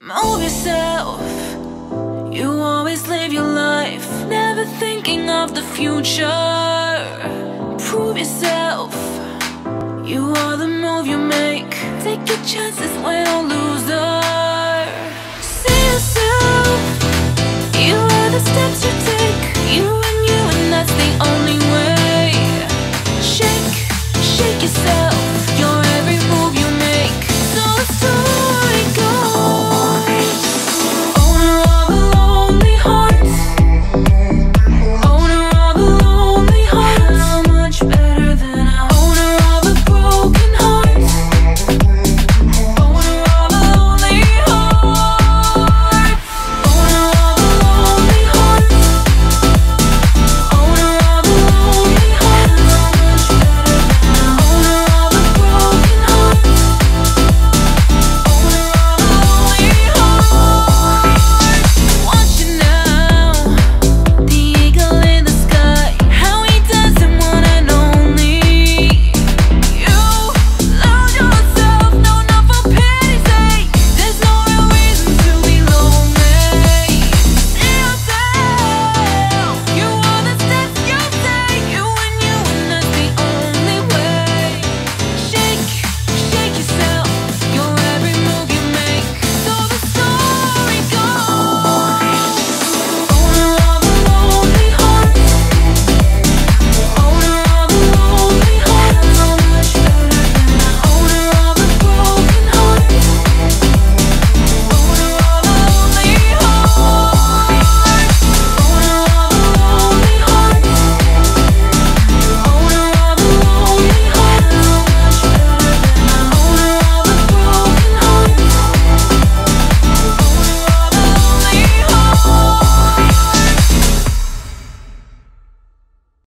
Move yourself. You always live your life, never thinking of the future. Prove yourself. You are the move you make. Take your chances, win or lose.